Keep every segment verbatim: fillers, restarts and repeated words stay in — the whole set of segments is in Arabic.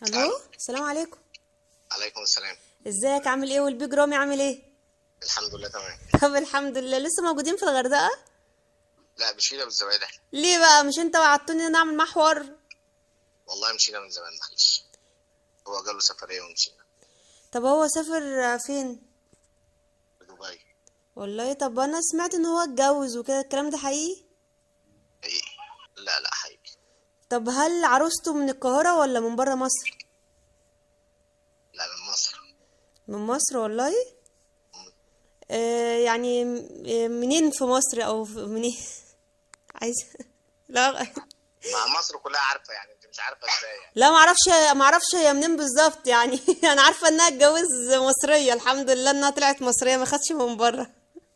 الو، السلام عليكم. عليكم السلام. ازيك؟ عامل ايه؟ والبيج رامي عامل ايه؟ الحمد لله تمام. طب الحمد لله. لسه موجودين في الغردقه؟ لا مشينا من زمان احنا. ليه بقى؟ مش انت وعدتوني نعمل محور؟ والله مشينا من زمان معلش. هو جاله سفرية ومشينا. طب هو سافر فين؟ في دبي. والله طب انا سمعت ان هو اتجوز وكده، الكلام ده حقيقي؟ حقيقي. لا لا حقيقي. طب هل عروسته من القاهره ولا من بره مصر؟ لا من مصر. من مصر والله. مم. آه يعني م- آه، منين في مصر او في- منين؟ عايز لا. مع مصر كلها عارفة، يعني انت مش عارفة ازاي يعني. لا، معرفش معرفش هي منين بالظبط يعني. انا عارفه انها اتجوز مصريه، الحمد لله انها طلعت مصريه ما خدش من بره.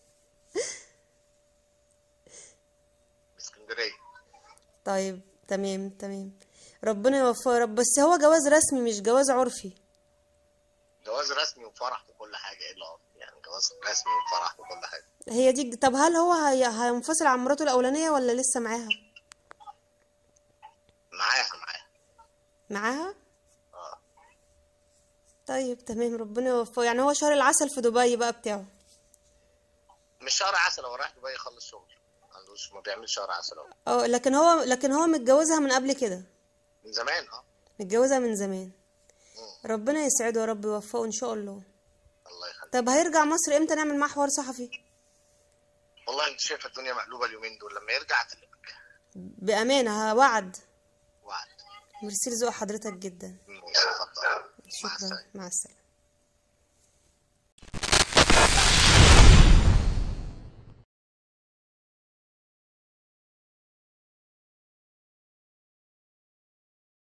من اسكندرية. طيب تمام تمام. ربنا يوفقه يا رب. بس هو جواز رسمي مش جواز عرفي؟ جواز رسمي وفرح وكل حاجة، ايه اللي عرفي؟ يعني جواز رسمي وفرح وكل حاجة. هي دي. طب هل هو هي... هينفصل عن مراته الاولانيه ولا لسه معاها؟ معاها معاها. معاها. اه. طيب تمام، ربنا يوفقه. يعني هو شهر العسل في دبي بقى بتاعه؟ مش شهر عسل، هو رايح دبي يخلص شغل. ما عندوش، ما بيعملش شهر عسل اهو. اه، لكن هو لكن هو متجوزها من قبل كده؟ من زمان اه. متجوزها من زمان. مم. ربنا يسعده يا رب ويوفقه ان شاء الله. الله يخليك. طب هيرجع مصر امتى نعمل معاه حوار صحفي؟ والله انت شايف الدنيا مقلوبة اليومين دول، لما يرجع اكلمك. بامانه وعد. وعد. ميرسي لذوق حضرتك جدا. مم. اتفضل. مع شكرا، السلامة. مع السلامه.